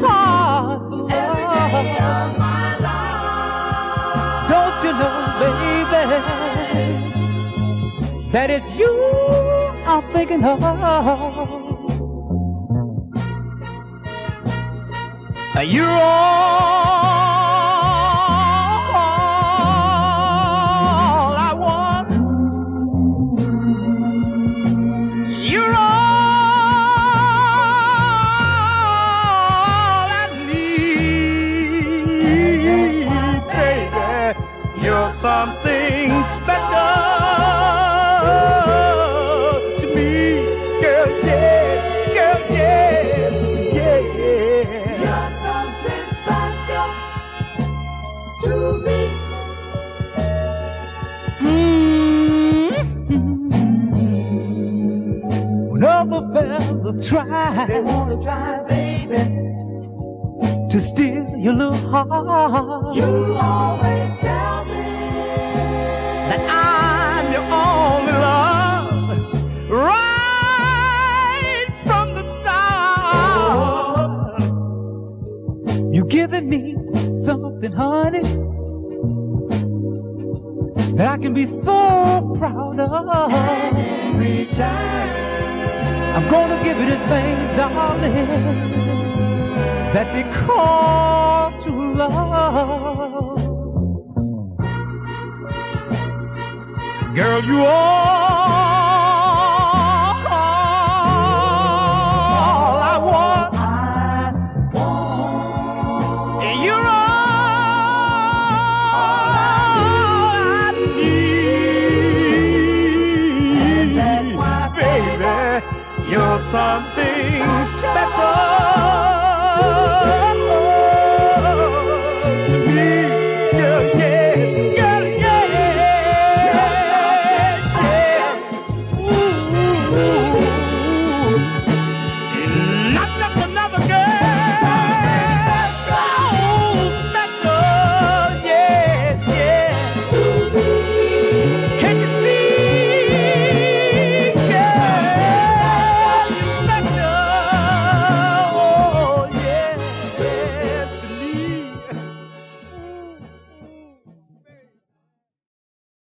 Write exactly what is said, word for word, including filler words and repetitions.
heart for love. Don't you know, baby, that it's you I'm thinking of. You're all I want. You're all I need, baby. You're something special to me, girl, yeah, girl, yes, yeah. You're something special to me. Mm-hmm. When other fellas try, They wanna try, baby, to steal your little heart, you always tell me that I'm your only love, right from the start. You're giving me something, honey, that I can be so proud of. in return. I'm gonna give you this thing, darling, that they call true love. Girl, you all I want. I want. And you're all I need. And that's why, baby, you're something